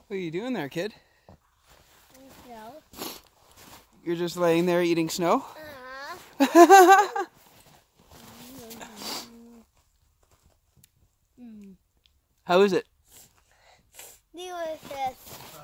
What are you doing there, kid? Snow. You're just laying there eating snow? How is it? Delicious.